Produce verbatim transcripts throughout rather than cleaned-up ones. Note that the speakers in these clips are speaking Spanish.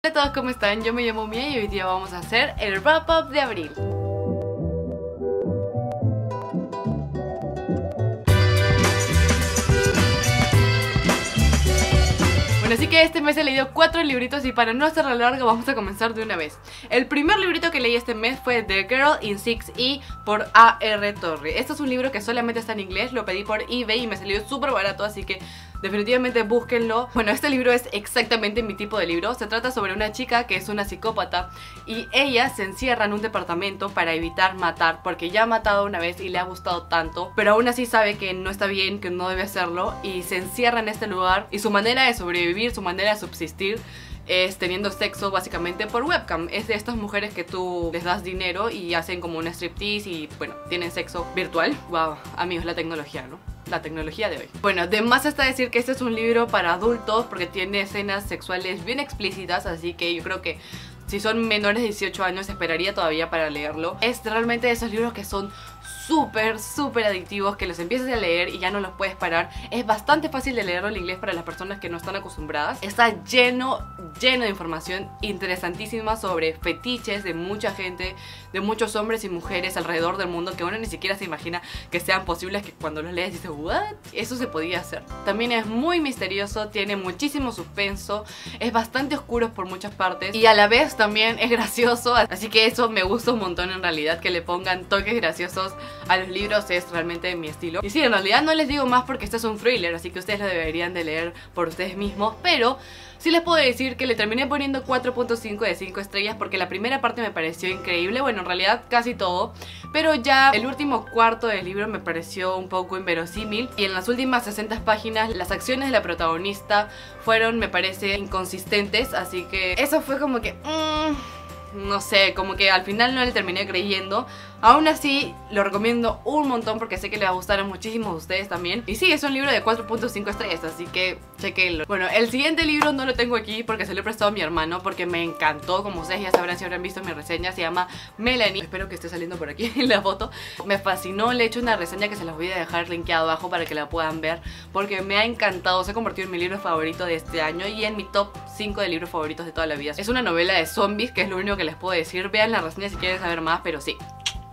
Hola a todos, ¿cómo están? Yo me llamo Mia y hoy día vamos a hacer el wrap up de abril. Bueno, así que este mes he leído cuatro libritos y para no hacerlo largo vamos a comenzar de una vez. El primer librito que leí este mes fue The Girl in six E por A R Torre. Este es un libro que solamente está en inglés, lo pedí por eBay y me salió súper barato, así que definitivamente búsquenlo. Bueno, este libro es exactamente mi tipo de libro. Se trata sobre una chica que es una psicópata y ella se encierra en un departamento para evitar matar, porque ya ha matado una vez y le ha gustado tanto, pero aún así sabe que no está bien, que no debe hacerlo, y se encierra en este lugar. Y su manera de sobrevivir, su manera de subsistir es teniendo sexo básicamente por webcam. Es de estas mujeres que tú les das dinero y hacen como un striptease y bueno, tienen sexo virtual. Wow, amigos, la tecnología, ¿no? La tecnología de hoy. Bueno, de más está decir que este es un libro para adultos porque tiene escenas sexuales bien explícitas, así que yo creo que si son menores de dieciocho años esperaría todavía para leerlo. Es realmente de esos libros que son súper, súper adictivos, que los empiezas a leer y ya no los puedes parar. Es bastante fácil de leerlo en inglés para las personas que no están acostumbradas. Está lleno, lleno de información interesantísima sobre fetiches de mucha gente, de muchos hombres y mujeres alrededor del mundo que uno ni siquiera se imagina que sean posibles, que cuando los lees dices, ¿what? Eso se podía hacer. También es muy misterioso, tiene muchísimo suspenso, es bastante oscuro por muchas partes y a la vez también es gracioso, así que eso me gusta un montón en realidad, que le pongan toques graciosos a los libros, es realmente mi estilo. Y sí, en realidad no les digo más porque este es un thriller, así que ustedes lo deberían de leer por ustedes mismos, pero sí les puedo decir que le terminé poniendo cuatro punto cinco de cinco estrellas porque la primera parte me pareció increíble, bueno, en realidad casi todo, pero ya el último cuarto del libro me pareció un poco inverosímil y en las últimas sesenta páginas las acciones de la protagonista fueron, me parece, inconsistentes, así que eso fue como que... Mmm, no sé, como que al final no le terminé creyendo. Aún así, lo recomiendo un montón porque sé que le va a gustar a muchísimos de ustedes también. Y sí, es un libro de cuatro punto cinco estrellas, así que chequenlo. Bueno, el siguiente libro no lo tengo aquí porque se lo he prestado a mi hermano, porque me encantó. Como ustedes ya sabrán si habrán visto mi reseña, se llama Melanie. Espero que esté saliendo por aquí en la foto. Me fascinó, le he hecho una reseña que se las voy a dejar linkeado abajo para que la puedan ver, porque me ha encantado. Se ha convertido en mi libro favorito de este año y en mi top cinco de libros favoritos de toda la vida. Es una novela de zombies, que es lo único que les puedo decir. Vean la reseña si quieren saber más, pero sí,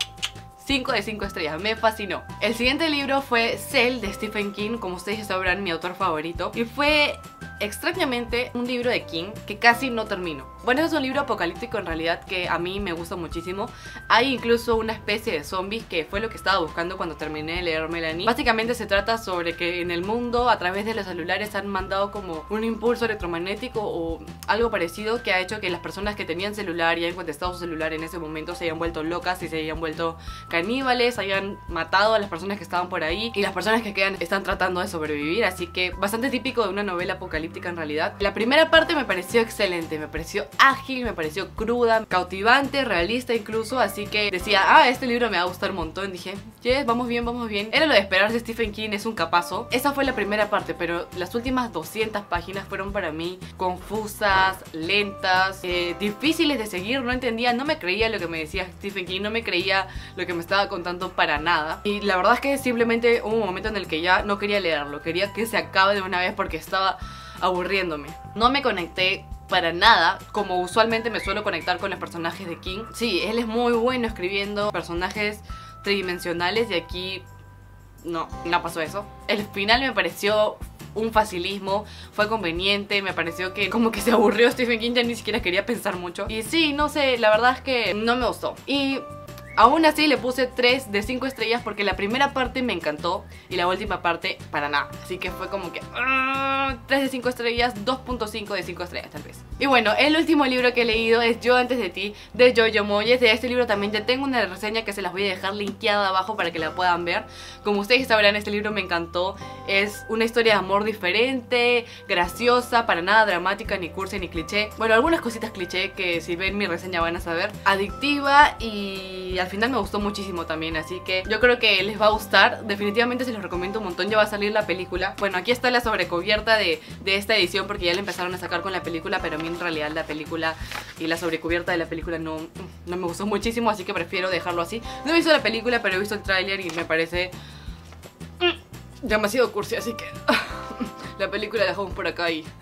cinco de cinco estrellas, me fascinó. El siguiente libro fue Cell de Stephen King, como ustedes ya sabrán, mi autor favorito, y fue extrañamente un libro de King que casi no termino. Bueno, es un libro apocalíptico en realidad que a mí me gusta muchísimo. Hay incluso una especie de zombies que fue lo que estaba buscando cuando terminé de leer Melanie. Básicamente se trata sobre que en el mundo, a través de los celulares, han mandado como un impulso electromagnético o algo parecido que ha hecho que las personas que tenían celular y hayan contestado su celular en ese momento se hayan vuelto locas y se hayan vuelto caníbales, hayan matado a las personas que estaban por ahí y las personas que quedan están tratando de sobrevivir, así que bastante típico de una novela apocalíptica en realidad. La primera parte me pareció excelente, me pareció ágil, me pareció cruda, cautivante, realista incluso, así que decía, ah, este libro me va a gustar un montón. Dije, yes, vamos bien, vamos bien. Era lo de esperarse, Stephen King es un capazo. Esa fue la primera parte, pero las últimas doscientas páginas fueron para mí confusas, lentas, eh, difíciles de seguir, no entendía, no me creía lo que me decía Stephen King, no me creía lo que me estaba contando para nada. Y la verdad es que simplemente hubo un momento en el que ya no quería leerlo, quería que se acabe de una vez porque estaba aburriéndome. No me conecté para nada, como usualmente me suelo conectar con los personajes de King. Sí, él es muy bueno escribiendo personajes tridimensionales y aquí no, no pasó eso. El final me pareció un facilismo, fue conveniente, me pareció que como que se aburrió Stephen King, ya ni siquiera quería pensar mucho. Y sí, no sé, la verdad es que no me gustó. Y aún así le puse tres de cinco estrellas porque la primera parte me encantó y la última parte para nada. Así que fue como que uh, tres de cinco estrellas, dos punto cinco de cinco estrellas tal vez. Y bueno, el último libro que he leído es Yo antes de ti, de Jojo Moyes. De este libro también ya tengo una reseña que se las voy a dejar linkeada abajo para que la puedan ver. Como ustedes sabrán, este libro me encantó. Es una historia de amor diferente, graciosa, para nada dramática, ni cursi, ni cliché. Bueno, algunas cositas cliché que si ven mi reseña van a saber. Adictiva y al final me gustó muchísimo también, así que yo creo que les va a gustar. Definitivamente se los recomiendo un montón. Ya va a salir la película. Bueno, aquí está la sobrecubierta de, de esta edición porque ya la empezaron a sacar con la película, pero a mí en realidad la película y la sobrecubierta de la película no, no me gustó muchísimo, así que prefiero dejarlo así. No he visto la película, pero he visto el tráiler y me parece demasiado cursi, así que la película la dejamos por acá y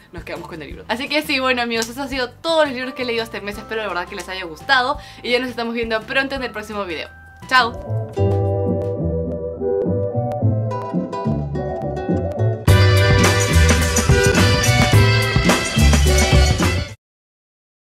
nos quedamos con el libro. Así que sí, bueno amigos, esos han sido todos los libros que he leído este mes. Espero de verdad que les haya gustado y ya nos estamos viendo pronto en el próximo video. ¡Chao!